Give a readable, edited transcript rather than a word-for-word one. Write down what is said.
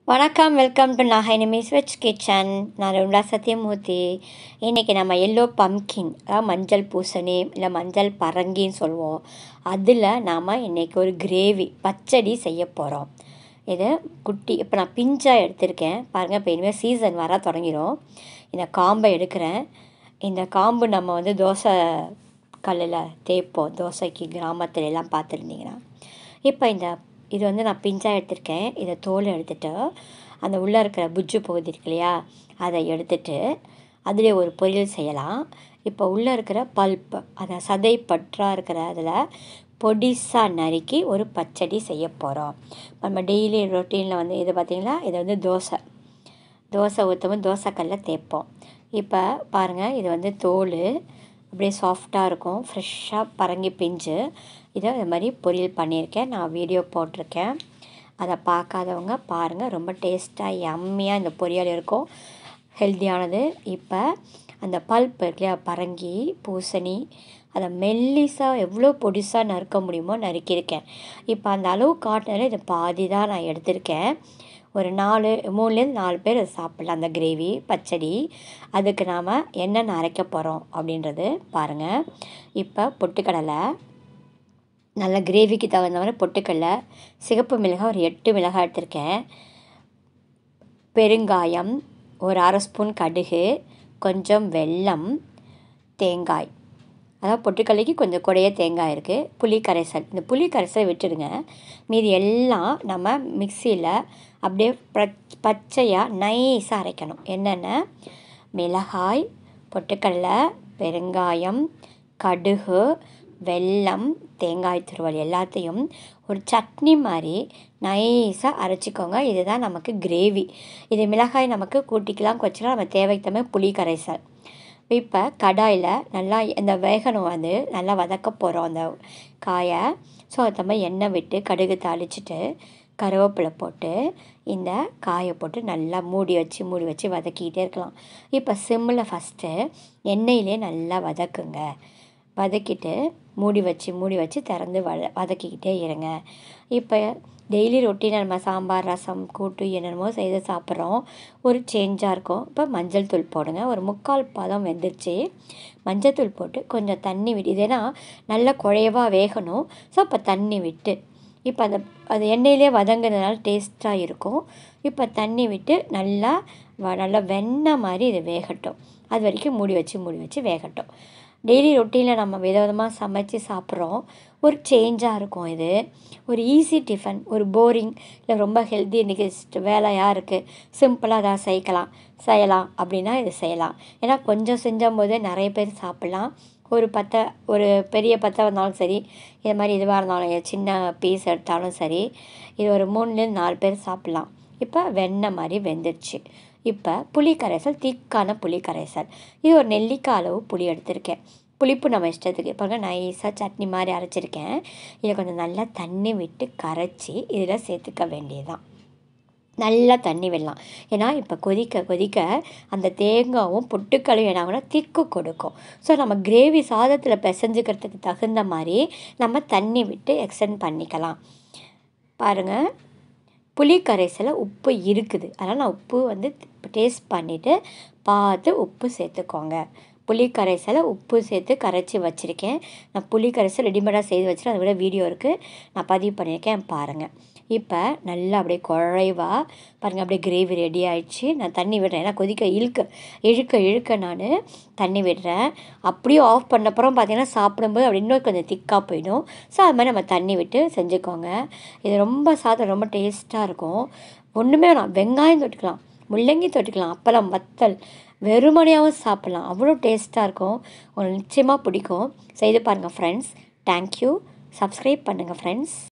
வணக்கம், welcome to நாஹைனிமிஸ் veg kitchen. நான் ரெண்டா சத்தியமூர்த்தி. இன்றைக்கி நம்ம எல்லோ பம்கின், அதாவது மஞ்சள் பூசணி இல்லை மஞ்சள் பரங்கின்னு சொல்லுவோம். அதில் நாம் இன்றைக்கி ஒரு கிரேவி பச்சடி செய்ய போகிறோம். இது குட்டி இப்போ நான் பிஞ்சாக எடுத்திருக்கேன் பாருங்கள். இப்போ இனிமேல் சீசன் வர தொடங்கிடும். இந்த காம்பை எடுக்கிறேன். இந்த காம்பு நம்ம தோசை கல்லில் தேய்ப்போம், தோசைக்கு கிராமத்துல எல்லாம் பார்த்துருந்தீங்கன்னா. இப்போ இது நான் பிஞ்சாக எடுத்திருக்கேன். இதை தோல் எடுத்துகிட்டு அந்த உள்ளே இருக்கிற புஜ்ஜு பகுதி இருக்கு இல்லையா, அதை எடுத்துட்டு அதிலே ஒரு பொரியல் செய்யலாம். இப்போ உள்ளே இருக்கிற பல்ப்பு, அதை சதை பற்றாக இருக்கிற அதில் பொடிசாக நறுக்கி ஒரு பச்சடி செய்ய போகிறோம். நம்ம டெய்லி ரொட்டீனில் இது பார்த்திங்களா, இதை தோசை ஊற்றவும் தோசைக்கல்லில் தேய்ப்போம். இப்போ பாருங்கள், இது தோல் அப்படியே சாஃப்டாக இருக்கும், ஃப்ரெஷ்ஷாக பரங்கி பிஞ்சு. இதை இது மாதிரி பொரியல் பண்ணியிருக்கேன், நான் வீடியோ போட்டிருக்கேன். அதை பார்க்காதவங்க பாருங்கள். ரொம்ப டேஸ்ட்டாக யம்மியாக இந்த பொரியல் இருக்கும், ஹெல்த்தியானது. இப்போ அந்த பல்ப் இருக்குல்லையா, பரங்கி பூசணி, அதை மெல்லிசாக எவ்வளோ பொடிசாக நறுக்க முடியுமோ நறுக்கியிருக்கேன். இப்போ அந்த அளவு காட்டினால இது பாதி தான் நான் எடுத்திருக்கேன். ஒரு 3-4 பேர் அதை சாப்பிட்லாம். அந்த கிரேவி பச்சடி, அதுக்கு நாம் என்னென்ன அரைக்க போகிறோம் அப்படின்றது பாருங்கள். இப்போ பொட்டுக்கடலை, நல்ல கிரேவிக்கு தகுந்த மாதிரி பொட்டுக்கடலை, சிகப்பு மிளகாய் ஒரு 8 மிளகாய் எடுத்திருக்கேன், பெருங்காயம், ஒரு அரை ஸ்பூன் கடுகு, கொஞ்சம் வெல்லம், தேங்காய். அதாவது பொட்டுக்கடலைக்கு கொஞ்சம் குறைய தேங்காய் இருக்குது. புளி கரைசல், இந்த புளி கரைசலை விட்டுடுங்க. மீதி எல்லாம் நம்ம மிக்சியில் அப்படியே பச்சையாக நைஸாக அரைக்கணும். என்னென்ன, மிளகாய், பொட்டுக்கடலை, பெருங்காயம், கடுகு, வெல்லம், தேங்காய் துருவல் எல்லாத்தையும் ஒரு சட்னி மாதிரி நைஸாக அரைச்சிக்கோங்க. இதுதான் நமக்கு கிரேவி. இது மிளகாய் நமக்கு கூட்டிக்கலாம், கொச்சிக்கலாம், நம்ம தேவைக்கு தகுந்த புளி கரைசல். இப்போ கடாயில் நல்லா இந்த வேகணும், நல்லா வதக்க போகிறோம் அந்த காயை. ஸோ அது மாதிரி எண்ணெய் விட்டு கடுகு தாளிச்சிட்டு கருவேப்பிலை போட்டு இந்த காயை போட்டு நல்லா மூடி வச்சு வதக்கிக்கிட்டே இருக்கலாம். இப்போ சிம்மில் ஃபஸ்ட்டு எண்ணெயிலே நல்லா வதக்குங்க. வதக்கிட்டு மூடி வச்சு திறந்து வதக்கிக்கிட்டே இருங்க. இப்போ டெய்லி ரொட்டீனாக நம்ம சாம்பார், ரசம், கூட்டு என்னென்னமோ செய்து சாப்பிட்றோம், ஒரு சேஞ்சாக இருக்கும். இப்போ மஞ்சள் தூள் போடுங்க. ஒரு 3/4 பதம் வெந்துருச்சு. மஞ்சள் தூள் போட்டு கொஞ்சம் தண்ணி விட்டு, இதேனா நல்லா குழைவாக வேகணும். ஸோ இப்போ தண்ணி விட்டு, இப்போ அது எண்ணெயிலே வதங்குறதுனால டேஸ்ட்டாக இருக்கும். இப்போ தண்ணி விட்டு நல்லா வெண்ணெய் மாதிரி இது வேகட்டும். அது வரைக்கும் மூடி வச்சு வேகட்டும். டெய்லி ரொட்டீனில் நம்ம விதவிதமாக சமைச்சு சாப்பிட்றோம், ஒரு சேஞ்சாக இருக்கும். இது ஒரு ஈஸி டிஃபன், ஒரு போரிங் இல்லை ரொம்ப ஹெல்த்தி, இன்றைக்கி வேலையாக இருக்குது, சிம்பிளாக அதை செய்யலாம் அப்படின்னா இது செய்யலாம். ஏன்னா கொஞ்சம் செஞ்சும்போதே நிறைய பேர் சாப்பிட்லாம். ஒரு பெரிய பத்தை வந்தாலும் சரி, இது மாதிரி இதுவாக இருந்தாலும் சின்ன பீஸ் எடுத்தாலும் சரி, இது ஒரு 3-4 பேர் சாப்பிட்லாம். இப்போ வெண்ணெய் மாதிரி வெந்துடுச்சு. இப்போ புளி கரைசல், திக்கான புளி கரைசல், இது ஒரு நெல்லிக்காய் அளவு புளி எடுத்திருக்கேன். புளிப்பு நம்ம இஷ்டத்துக்கு. இப்போ நைஸாக சட்னி மாதிரி அரைச்சிருக்கேன். இதை கொஞ்சம் நல்லா தண்ணி விட்டு கரைச்சி இதில் சேர்த்துக்க வேண்டியதுதான். நல்லா தண்ணி விடலாம். ஏன்னா இப்போ கொதிக்க அந்த தேங்காயும் பொட்டுக்களையும் என்னாகனா திக்கு கொடுக்கும். ஸோ நம்ம கிரேவி சாதத்தில் பிசைஞ்சுக்கிறதுக்கு தகுந்த மாதிரி நம்ம தண்ணி விட்டு எக்ஸ்டெண்ட் பண்ணிக்கலாம். பாருங்கள், புளி கரைசலில் உப்பு இருக்குது, அதனால் நான் உப்பு டேஸ்ட் பண்ணிவிட்டு பார்த்து உப்பு சேர்த்துக்கோங்க. புளி கரைசலை உப்பு சேர்த்து கரைச்சி வச்சுருக்கேன். நான் புளி கரைசல் ரெடிமேடாக செய்து வச்சுருக்கேன், அதை விட வீடியோ இருக்குது, நான் பதிவு பண்ணியிருக்கேன், பாருங்கள். இப்போ நல்லா அப்படியே குழைவாக பாருங்கள், அப்படியே கிரேவி ரெடி ஆகிடுச்சு. நான் தண்ணி விடுறேன், ஏன்னா கொதிக்க இழுக்க நான் தண்ணி விடுறேன். அப்படியே ஆஃப் பண்ணப்புறம் பார்த்திங்கன்னா சாப்பிடும்போது அப்படி இன்னும் கொஞ்சம் திக்காக போயிடும். ஸோ அது மாதிரி நம்ம தண்ணி விட்டு செஞ்சுக்கோங்க. இது சாதம் ரொம்ப டேஸ்ட்டாக இருக்கும். ஒன்றுமே வேணாம், வெங்காயம் தொட்டுக்கலாம், முள்ளங்கி தொட்டுக்கலாம், அப்பளம், வத்தல், வெறுமனையாகவும் சாப்பிட்லாம், அவ்வளோ டேஸ்ட்டாக இருக்கும். உங்களுக்கு நிச்சயமாக பிடிக்கும். செய்து பாருங்கள் ஃப்ரெண்ட்ஸ். தேங்க்யூ. சப்ஸ்கிரைப் பண்ணுங்கள் ஃப்ரெண்ட்ஸ்.